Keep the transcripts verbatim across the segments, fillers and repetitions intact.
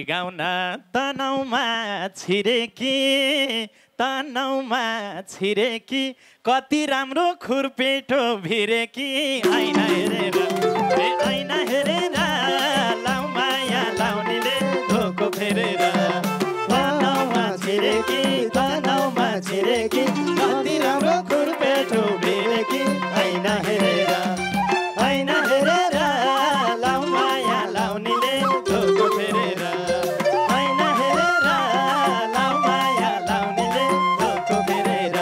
गाउन तनाउमा छिरेकी तनाउमा छिरेकी कति राम्रो खुरपेटो भिरेकी ऐना हेरेर ए ऐना हेरेर लाउ माया लाउनेले धोको फेरेर तनाउमा छिरेकी तनाउमा छिरेकी कति राम्रो खुरपेटो भिरेकी ऐना हेरेर ऐना हेरेर लाउ माया लाउनेले धोको फेरेर ऐना हेरेर लाउ माया लाउनेले धोको फेरेर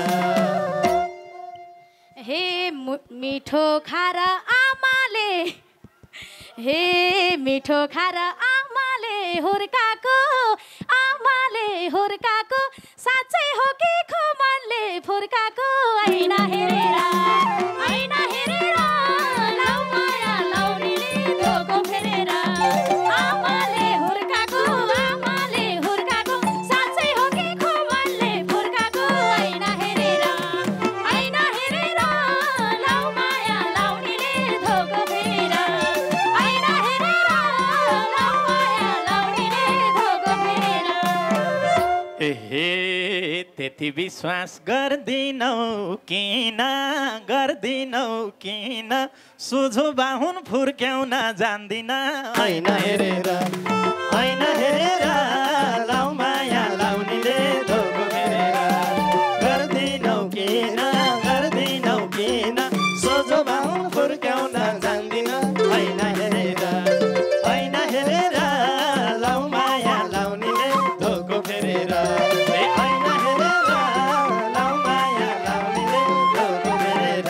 हे मिठो खारा आमाले हे मिठो खारा आमाले हुर्काको आमाले हुर्काको साँच्चै हो कि खुमनले फुर्काको ऐना हेरेर ऐना हेरेर लाउ माया लाउनेले धोको फेरेर आमाले हुर्काको आमाले हुर्काको साँच्चै हो कि खुमनले फुर्काको ऐना हेरेर ऐना हेरेर लाउ माया लाउनेले धोको फेरेर ऐना हेरेर लाउ माया लाउनेले धोको फेरेर एहे त्यति विश्वास गर्दिनौ किन गर्दिनौ किन सोझो बाहुन फुर्क्याउन जान्दिन ऐना हेरेर ऐना हेरेर लाउ माया लाउनेले धोको फेरेर गर्दिनौ किन गर्दिनौ किन सोझो बाहुन फुर्क्याउन जान्दिन ऐना हेरेर ऐना हेरेर लाउ माया लाउनेले धोको फेरेर ऐना हेरेर लाउ माया लाउनेले धोको फेरेर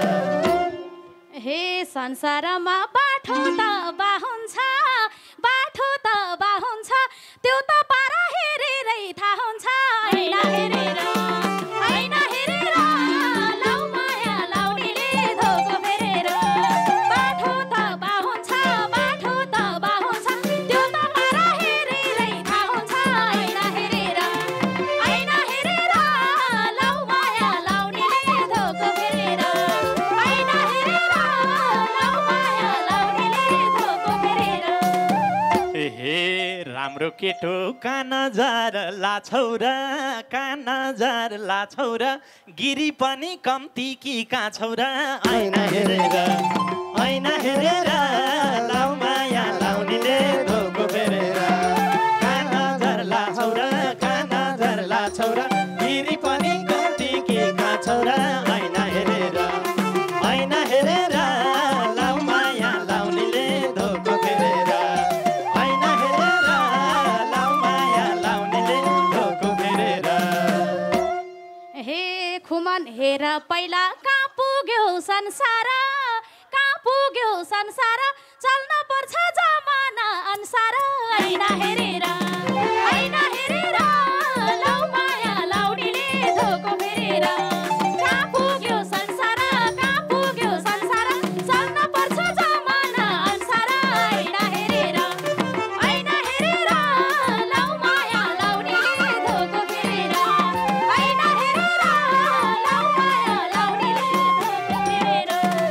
हे संसारमा बाठो त बाहुन्छ बाठो त बाहुन्छ त्यो त पारा हेरेरै थाहा हुन्छ ऐना हेरेर ऐना हेरेर लाउ माया लाउनेले धोको फेरेर बाठो त बाहुन्छ बाठो त बाहुन्छ त्यो त पारा हेरेरै थाहा हुन्छ ऐना हेरेर ऐना हेरेर लाउ माया लाउनेले धोको फेरेर ऐना हेरेर लाउ माया लाउनेले धोको फेरेर एहे राम्रो केटो कानजार लाछौरा कानजार लाछौरा गिरी पनि कम्ती कि काछौरा ऐना हेरेर ऐना हेरेर लाउ माया लाउनेले धोको फेरेर कानजार लाछौरा कानजार लाछौरा गिरी पनि कम्ती कि काछौरा ऐना हेरेर ऐना हेरेर लाउ माया लाउनेले धोको फेरेर ऐना हेरेर लाउ माया लाउनेले धोको फेरेर हे खुमन हेर पहिला कहाँ पुग्यो संसार कहाँ पुग्यो संसार चल्न पर्छ जमाना अनुसार ऐना हेरेर ऐना हेरेर लाउ माया लाउनेले धोको फेरेर कहाँ पुग्यो संसार कहाँ पुग्यो संसार चल्न पर्छ जमाना अनुसार ऐना हेरेर ऐना हेरेर लाउ माया लाउनेले धोको फेरेर ऐना हेरेर लाउ माया लाउनेले धोको फेरेर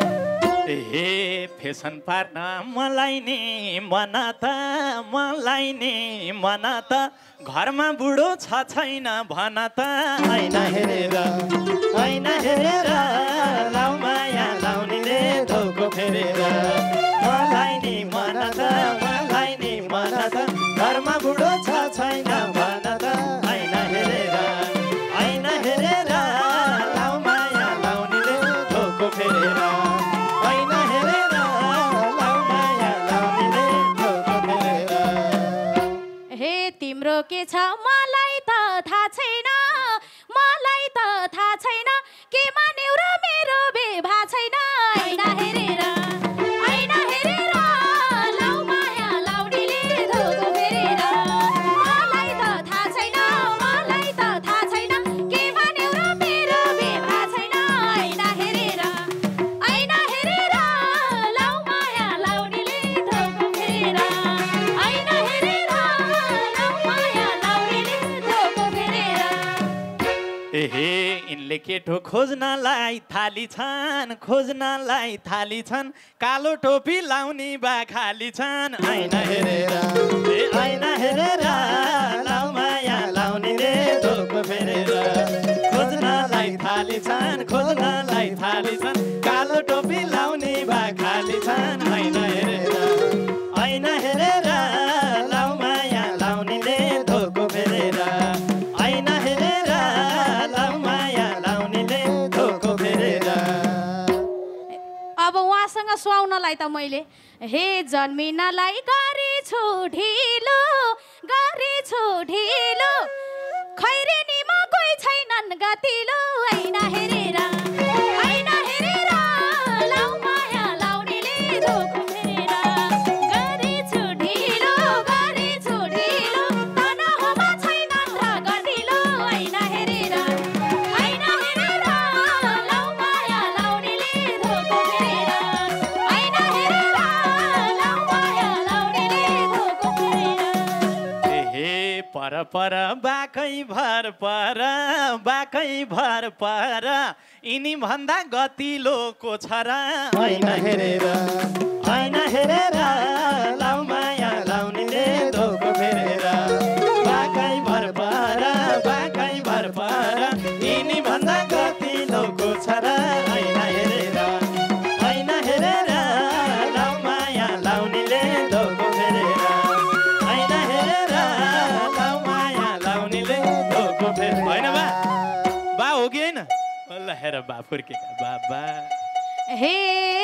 ए फेसन पार्न मलाई नि मन त मलाई नि मन त घरमा बुढो छ छैन भन त ऐना हेरेर ऐना हेरेर लाउ माया लाउनेले धोको फेरेर मलाई नि मन त मलाई नि मन त घरमा बुढो छ छैन भन त ऐना हेरेर ऐना हेरेर लाउ माया लाउनेले धोको फेरेर ऐना हेरेर लाउ माया लाउनेले धोको फेरेर हे तिम्रो के छ मलाई त थाहा छैन मलाई त थाहा छैन के मान्यौ र मेरो बेभा छैन ऐना हेरेर ऐना हेरेर लाउ माया लाउनेले धोको फेरेर मलाई त थाहा छैन मलाई त थाहा छैन के मान्यौ र मेरो बेभा छैन ऐना हेरेर ऐना हेरेर लाउ माया लाउनेले धोको फेरेर ऐना हेरेर लाउ माया लाउनेले धोको केटो खोज्नलाई थाली छन् खोज्नलाई थाली छन् कालो टोपी लाउने बा खाली छन् ऐना हेरेर ए ऐना हेरेर लाउ माया लाउनेले धोको फेरेर खोज्नलाई थाली छन् खोज्नलाई थाली छन् कालो टोपी लाउने बा खाली छन् ऐना हेरेर ऐना हेरेर लाउ माया लाउनेले धोको फेरेर ऐना हेरेर लाउ माया लाउनेले धोको फेरेर। अब उहाँसँग सुहाउनलाई त मैले हे जन्मिनलाई गरेछु ढिलो गरेछु ढिलो खैरेनीमा कोही छैनन् गतिलो ऐना हेरेर ऐना हेरेर लाउ माया लाउनेले धोको फेरेर गरेछु ढिलो गरेछु ढिलो तनहुँमा छैनन् र गतिलो ऐना हेरेर ऐना हेरेर लाउ माया लाउनेले धोको फेरेर ऐना हेरेर लाउ माया लाउनेले धोको फेरेर। हे पर पर बाकै भर पर बाकै भर पर यिनी भन्दा गतिलोको छ र ऐना हेरेर ऐना हेरेर लाउ माया लाउनेले धोको फेरेर बाकै भर पर बाकै भर पर यिनी भन्दा गतिलोको छ र ऐना हेरेर ऐना हेरेर लाउ माया लाउनेले धोको फेरेर ऐना हेरेर लाउ माया लाउनेले धोको फेरेर। होइन बा बा हो कि होइन ल हेर बा फुर्केका बाबा हे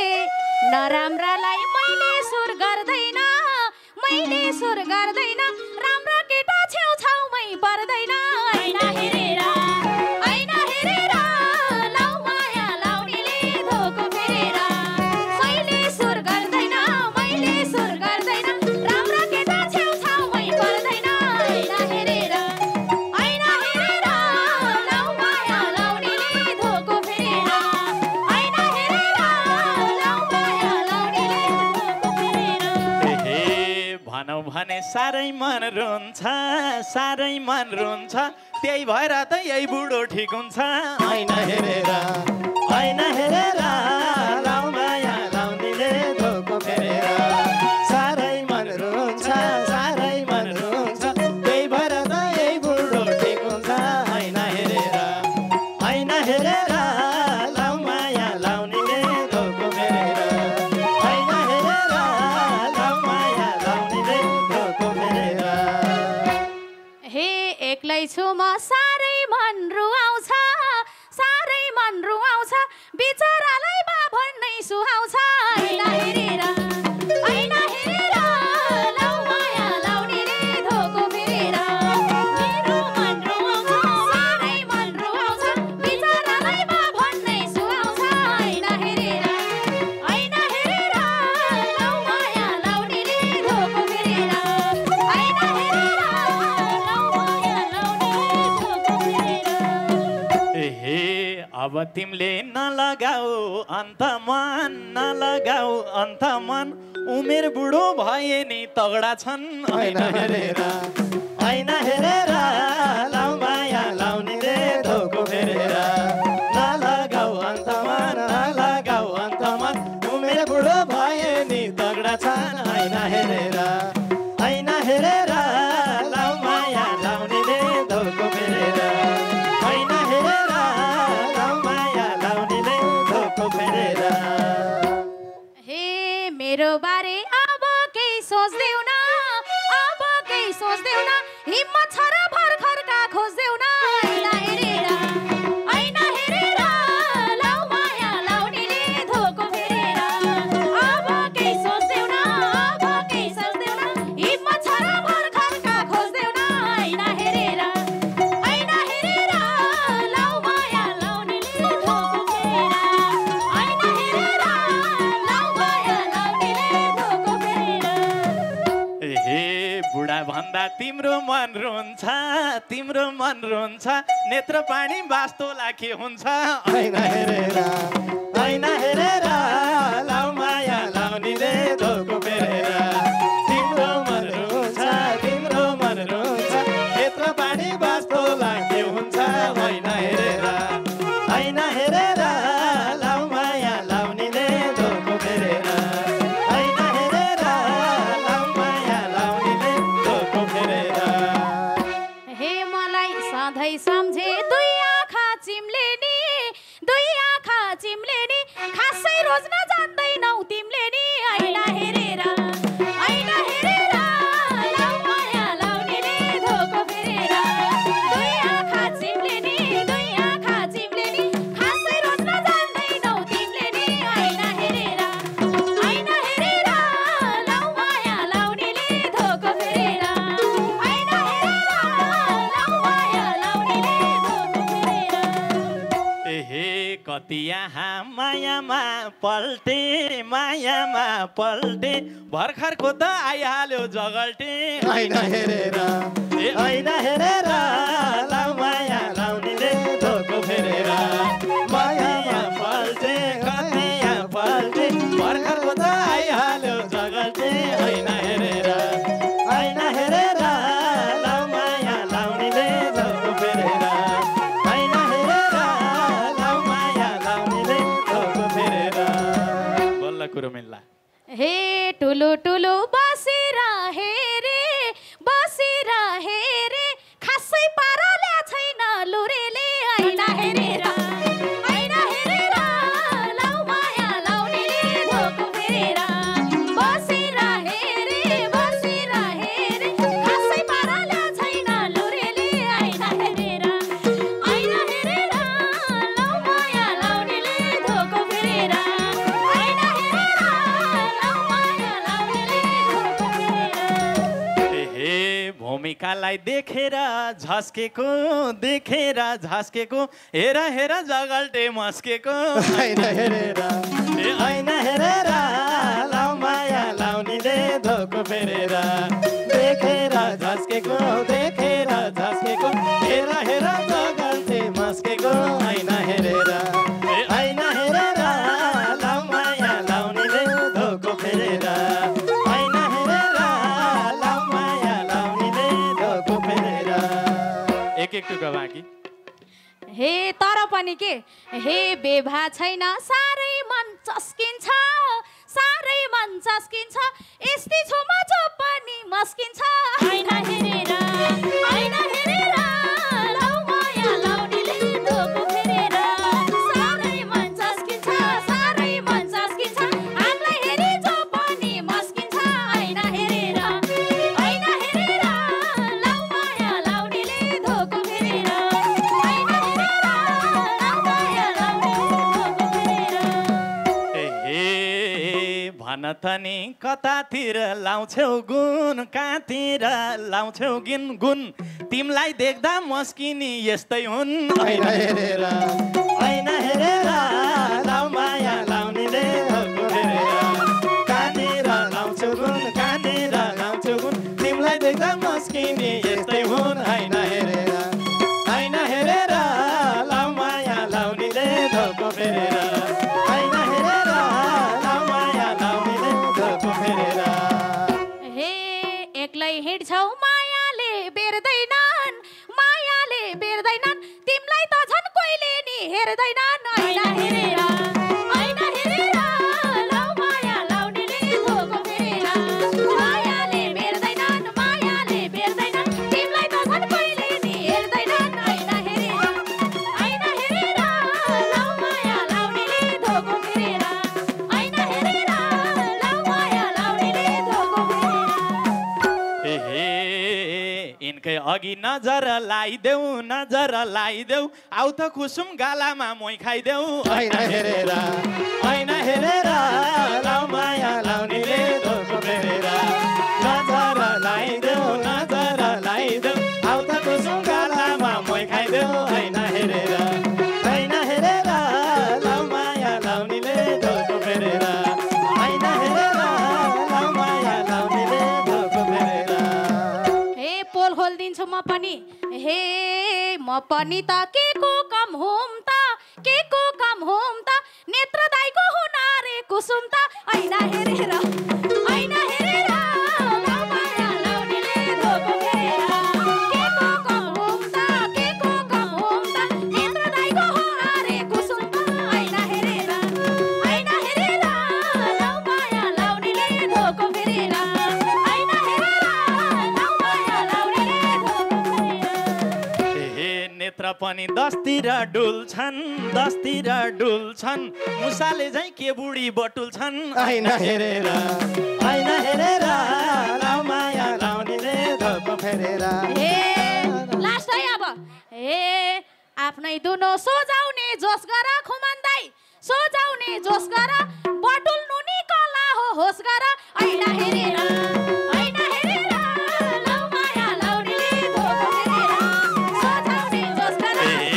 नराम्रालाई मैले सुर गर्दैन मैले सुर गर्दैन राम्रा केटा छेउछाउमै पर्दैन ऐना हेरेर ऐना हेरेर लाउ माया लाउनेले धोको फेरेर मैले सुर गर्दैन मैले सुर गर्दैन राम्रा केटा छेउछाउमै पर्दैन ऐना हेरेर ऐना हेरेर लाउ माया लाउनेले धोको फेरेर ऐना हेरेर लाउ माया लाउनेले धोको फेरेर। हे भनौ भने साह्रै मन रुन्छ साह्रै मन रुन्छ त्यही भएर त यही बुढो ठिक हुन्छ ऐना हेरेर ऐना हेरेर लाउ माया लाउनेले धोको फेरेर साह्रै मन रुन्छ साह्रै मन रुन्छ त्यही भएर त यही बुढो ठिक हुन्छ ऐना हेरेर ऐना हेरेर लाउ माया लाउनेले धोको फेरेर ऐना हेरेर लाउ माया लाउनेले धोको फेरेर। हे एक्लै छु म साह्रै मन रुवाउँछ साह्रै मन रुवाउँछ बिचरालाई बा भन्नै सुहाउँछ ऐना हेरेर ऐना हेरेर लाउ माया लाउनेले धोको फेरेर मेरो मन रुवाउँछ साह्रै मन रुवाउँछ बिचरालाई बा भन्नै सुहाउँछ ऐना हेरेर ऐना हेरेर लाउ माया लाउनेले धोको फेरेर ऐना हेरेर लाउ माया लाउनेले धोको फेरेर। हे अब तिमीले नलगाऊ अन्त मन नलगाऊ अन्त मन उमेर बुढो भए नि तगडा छन् ऐना हेरेर ऐना हेरेर लाउ माया लाउनेले धोको फेरेर नलगाऊ अन्त मन नलगाऊ अन्त मन उमेर बुढो भए नि तगडा छन् ऐना हेरेर ऐना हेरेर लाउ माया लाउनेले धोको फेरेर ऐना हेरेर लाउ माया लाउनेले धोको फेरेर। हे मेरो बारे अब केही सोच्देऊ न अब केही सोच्देऊ न हिम्मत छ र भर्खरका खोज्देऊ न ऐना हेरेर ऐना हेरेर लाउ माया लाउनेले धोको फेरेर अब केही सोच्देऊ न अब केही सोच्देऊ न हिम्मत छ र भर्खरका खोज्देऊ न ऐना हेरेर ऐना हेरेर लाउ माया लाउनेले धोको फेरेर ऐना हेरेर लाउ माया लाउनेले धोको फेरेर। हे बुढा भन्दा तिम्रो मन रुन्छ तिम्रो मन रुन्छ नेत्र पानी वास्तोला के हुन्छ ऐना हेरेर ऐना हेरेर लाउ माया लाउनेले धोको फेरेर तिम्रो मन रुन्छ तिम्रो मन रुन्छ नेत्र पानी वास्तोला के हुन्छ ऐना हेरेर जान्दैनौ तिमीले नि ऐना हेरेर ऐना हेरेर लाउ माया लाउनेले धोको फेरेर दुई आँखा चिम्ले नि दुई आँखा चिम्ले नि खासै रोज्न जान्दैनौ तिमीले नि ऐना हेरेर ऐना हेरेर लाउ माया लाउनेले धोको फेरेर ऐना हेरेर लाउ माया लाउनेले धोको फेरेर एहे कति यहाँ मायामा पल्टे मायामा पल्टे भर्खरको त आइहाल्यो जगल्टे ऐना हेरेर ए ऐना हेरेर लाउ माया लाउनेले धोको फेरेर मायामा पल्टे कति यहाँ पल्टे भर्खरको त आइहाल्यो जगल्टे ऐना हेरेर ऐना हेरेर लाउ माया लाउनेले धोको फेरेर ऐना हेरेर लाउ माया लाउनेले धोको फेरेर बल्ल कुरो मिल्ला हे टुलु टुलु बसेर हेरे बसेर हेरे खासै पाराले छैन लुरेले ऐना हेरेर ऐना हेरेर लाउ माया लाउनेले धोको फेरेर बसेर हेरे बसेर हेरे खासै पाराले छैन लुरेले ऐना हेरेर ऐना हेरेर लाउ माया लाउनेले धोको फेरेर ऐना हेरेर लाउ माया लाउनेले धोको फेरेर एहे भूमिकालाई देखेर झस्केको देखेर झस्केको हेर हेर जगल्टे मस्केको ऐना हेरेर ए ऐना हेरेर लाउ माया लाउनेले धोको फेरेर देखेर झस्केको देखेर झस्केको हेर हेर जगल्टे मस्केको ऐना हेरेर ए ऐना हेरेर लाउ माया लाउनेले धोको फेरेर ऐना हेरेर लाउ माया लाउनेले धोको फेरेर एक एक टुका बाँकी हे तर पनि के हे बेभा छैन साह्रै मन चस्किन्छ साह्रै मन चस्किन्छ यस्तै छु म जो पनि मस्किन्छ ऐना हेरेर ऐना हेरेर लाउ माया लाउनेले धोको फेरेर साह्रै मन चस्किन्छ साह्रै मन चस्किन्छ हामीलाई हेरी जो पनि मस्किन्छ ऐना हेरेर ऐना हेरेर लाउ माया लाउनेले धोको फेरेर ऐना हेरेर लाउ माया लाउनेले धोको फेरेर ए भन त नि कतातिर लाउँछौ गुण कहाँतिर लाउँछौ गिन गुण तिमीलाई देख्दा मस्किनी यस्तै हुन् ऐना हेरेर ऐना हेरेर लाउ माया लाउनेले धोको फेरेर कहाँतिर लाउँछौ गुण कहाँतिर लाउँछौ गुण तिमीलाई देख्दा मस्किनी यस्तै हुन् ऐना हेरेर ऐना हेरेर लाउ माया लाउनेले धोको फेरेर ऐना हेरेर लाउ माया लाउनेले धोको फेरेर हे एक्लै हिँड्छौ मायाले बेर्दैनन् मायाले बेर्दैनन् तिमीलाई त झन् कोहीले नि हेर्दैनन् ऐना हेरेर ऐना हेरेर लाउ माया लाउनेले धोको फेरेर मायाले बेर्दैनन् मायाले बेर्दैनन् तिमीलाई त झन् कोहीले नि हेर्दैनन् ऐना हेरेर ऐना हेरेर लाउ माया लाउनेले धोको फेरेर ऐना हेरेर लाउ माया लाउनेले धोको फेरेर एहे यिनकै अघि नजर लाइदेऊ नजर लाइदेऊ आउ त कुसुम गालामा मोही खाइदेऊ ऐना हेरेर ऐना हेरेर लाउ माया लाउनेले धोको फेरेर नजर लाइदेऊ नजर लाइदेऊ आउ त कुसुम गालामा मोही खाइदेऊ ऐना हेरेर ऐना हेरेर लाउ माया लाउनेले धोको फेरेर ऐना हेरेर लाउ माया लाउनेले धोको फेरेर हे पोल खोलिदिन्छु म पनि हे म पनि त के को कम हुम त के को कम हुम त नेत्र दाइको हुना रे कुसुम त ऐना हेरेर ऐना हेरेर लाउ माया लाउनेले धोको फेरेर के को कम हुम त के को कम हुम त नेत्र दाइको हुना रे कुसुम त ऐना हेरेर ऐना हेरेर लाउ माया लाउनेले धोको फेरेर ऐना हेरेर लाउ माया लाउनेले धोको फेरेर हे नेत्र पनि दसतिर डुल्छन् दसतिर डुल्छन् मुसाले झैँ के बुढी बटुल्छन् ऐना हेरेर ऐना हेरेर लाउ माया लाउनेले धोको फेरेर ए लास्ट है अब ए आफ्नै दुनो सोझाउने जोस गर खुमन्दाई सोझाउने जोस गर बटुल्नु नि कला हो होस गर ऐना हेरेर ऐना हेरेर लाउ माया लाउनेले धोको फेरेर सोझाउने जोस गर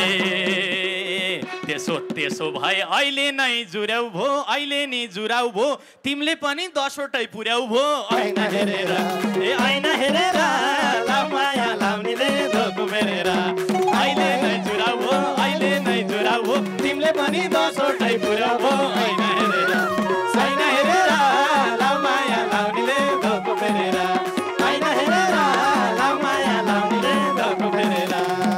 त्यसो त्यसो भए अहिले नै जुर्याउ भो अहिले नि जुराउ भो तिमीले पनि दसवटै पुर्याउ भो ऐना हेरेर ए ऐना हेरेर लाउ माया लाउनेले धोको फेरेर अहिले नै जुराउ भो अहिले नै जुराउ भो तिमीले पनि दसवटै पुर्याउ भो ऐना हेरेर ऐना हेरेर लाउ माया लाउनेले धोको फेरेर ऐना हेरेर लाउ माया लाउनेले धोको फेरेर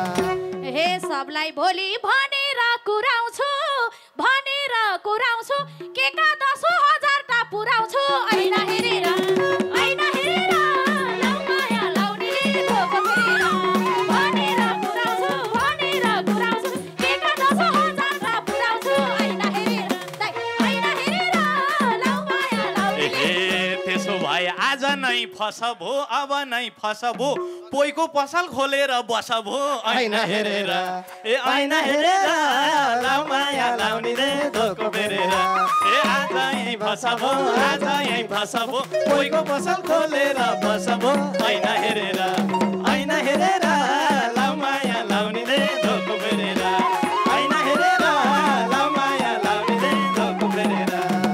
हे सबलाई भोलि भनेर कुराउँछु भनेर कुराउँछु के का दसौँ हजारटा पुराउँछु ऐना हेरेर ऐना हेरेर लाउ माया लाउनेले धोको फेरेर भनेर कुराउँछु भनेर कुराउँछु के का दसौँ हजारटा पुराउँछु ऐना हेरेर ऐना हेरेर लाउ माया लाउनेले ए त्यसो भए आज नै फसबो अब नै फसबो पोइको पसल खोलेर बसबो ऐना हेरेर ए ऐना हेरेर लाउ माया लाउनेले धोको फेरेर ए आज यहीँ फसबो आज यहीँ फसबो कोहीको पसल खोलेर बसबो ऐना हेरेर ऐना हेरेर लाउ माया लाउनेले धोको फेरेर ऐना हेरेर लाउ माया लाउनेले धोको फेरेर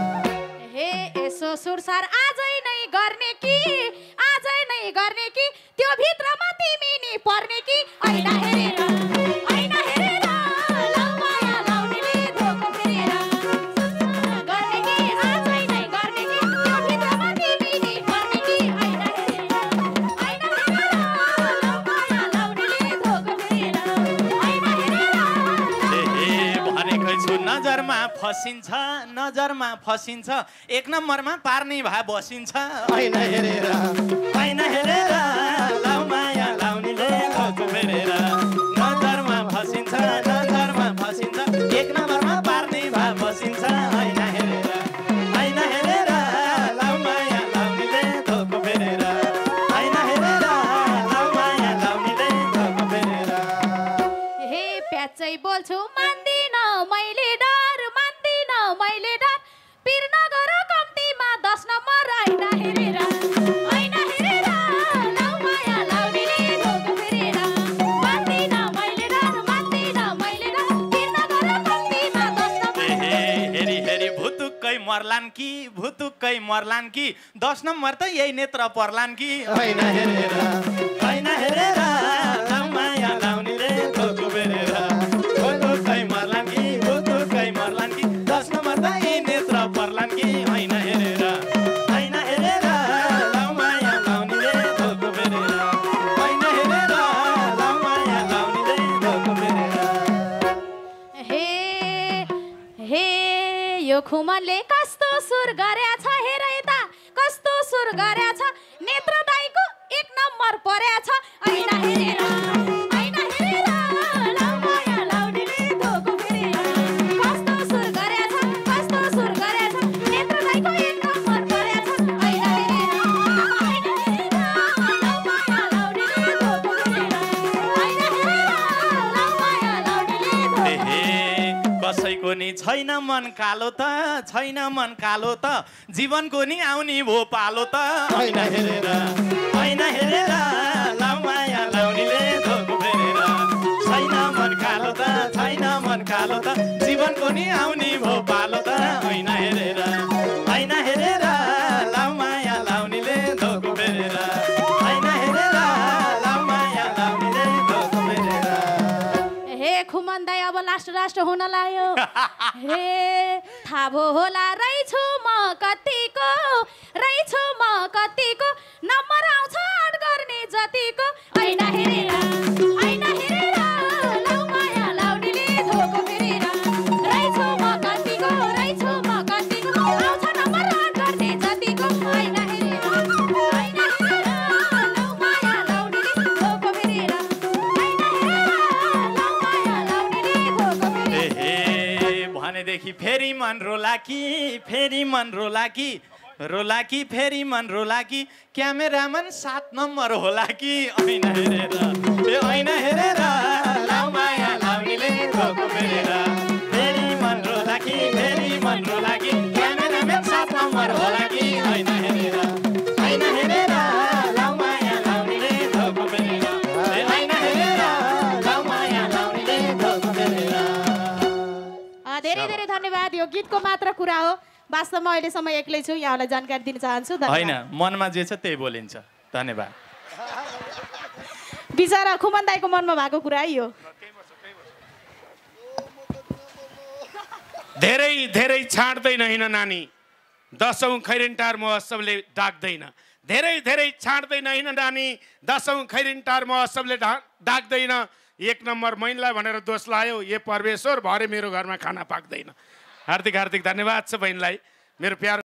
हे यसो सुरसार आजै नै गर्ने कि आजै नै गर्ने कि त्यो भित्रमा तिमी नि पर्ने कि ऐना हेरेर ऐना हेरेर लाउ माया लाउनेले धोको फेरेर गर्ने कि आजै नै गर्ने कि त्यो भित्रमा तिमी नि पर्ने कि ऐना हेरेर ऐना हेरेर लाउ माया लाउनेले धोको फेरेर ऐना हेरेर ए भनेकै छु नजरमा फसिन्छ नजरमा फसिन्छ एक नम्बरमा पार्ने भए बसिन्छ ऐना हेरेर ऐना हेरेर लाउ माया लाउनेले धोको फेरेर नजरमा फसिन्छ नजरमा फसिन्छ एक नम्बरमा पार्ने भए बसिन्छ ऐना हेरेर ऐना हेरेर लाउ माया लाउनेले धोको फेरेर ऐना हेरेर लाउ माया लाउनेले धोको फेरेर हे प्याचै बोल्छु मान्दिन मैले डर मान्दिन मैले डर पिर नगर कम्तीमा दस नम्बर ऐना हेरेर ऐना हेरेर लाउ माया लाउनेले धोको फेरेर मान्दिन मैले डर मान्दिन मैले डर पिर नगर कम्तीमा दस नम्बर ए हेरी हेरी भुतुक्कै मर्लान् कि भुतुक्कै मर्लान् कि दस नम्बर त यही नेत्र पर्लान् कि ऐना हेरेर ऐना हेरेर लाउ माया लाउनेले धोको फेरेर भुतुक्कै मर्लान् कि भुतुक्कै मर्लान् कि दस नम्बर त यही नेत्र पर्लान् कि ऐना हेरेर ऐना हेरेर लाउ माया लाउनेले धोको फेरेर ऐना हेरेर लाउ माया लाउनेले धोको फेरेर हे हे यो खुमनले कस्तो सुर गरेछ हेर यता कस्तो सुर गरेछ नेत्र दाइको एक नम्बर परेछ ऐना हेरेर ऐना हेरेर लाउ माया लाउनेले धोको फेरेर कस्तो सुर गरेछ कस्तो सुर गरेछ नेत्र दाइको एक नम्बर परेछ ऐना हेरेर ऐना हेरेर लाउ माया लाउनेले धोको फेरेर ऐना हेरेर लाउ माया लाउनेले धोको ए हे कसैको नि छैन मन कालो त छैन मन कालो त जीवनको नि आउने भो पालो त ऐना हेरेर ऐना हेरेर लाउ माया लाउनेले धोको फेरेर छैन मन कालो त छैन मन कालो त जीवनको नि आउने भो पालो त ऐना हेरेर ऐना हेरेर लाउ माया लाउनेले धोको फेरेर ऐना हेरेर लाउ माया लाउनेले धोको फेरेर हे खुमन दाइ अब लास्ट लास्ट हुन लाग्यो हे थाहा भो होला रहेछु म कतिको रहेछु म कतिको नम्बर आउँछ आठ गर्ने जतिको ऐना हेरेर ऐना हेरेर लाउ माया लाउनेले धोको फेरेर रहेछु म कतिको रहेछु म कतिको आउँछ नम्बर आठ गर्ने जतिको ऐना हेरेर ऐना हेरेर लाउ माया लाउनेले धोको फेरेर ऐना हेरेर लाउ माया मन रोला कि फेरि मन रोला कि रोला कि फेरि मन रोला कि क्यामेरामन सात नम्बर होला कि ऐना हेरेर ए ऐना हेरेर लाउ माया लाउनेले धोको फेरेर फेरि मन रोला कि फेरि मन रोला कि क्यामेरामन सात नम्बर होला कि ऐना हेरेर ऐना हेरेर लाउ माया लाउनेले धोको फेरेर ए ऐना हेरेर लाउ माया लाउनेले धोको फेरेर। धेरै धेरै धन्यवाद। यो गीतको मात्र कुरा हो, वास्तवमा अहिलेसम्म एक्लै छु, यहाँलाई जानकारी दिन चाहन्छु। होइन, मनमा जे छ त्यही बोलिन्छ। धन्यवाद। बिचरा खुमन दाइको मनमा भएको कुरा है यो। धेरै धेरै छाड्दैन हैन नानी, दसौँ खैरेन्टार महोत्सवले डाक्दैन। धेरै धेरै छाड्दैन हैन नानी, दसौँ खैरेन्टार महोत्सवले डाक्दैन। एक नम्बर मैनलाई भनेर दोष लायो, ये परमेश्वर भरे मेरो घरमा खाना पाक्दैन। हार्दिक हार्दिक धन्यवाद छ बहिनीलाई, मेरो प्यारो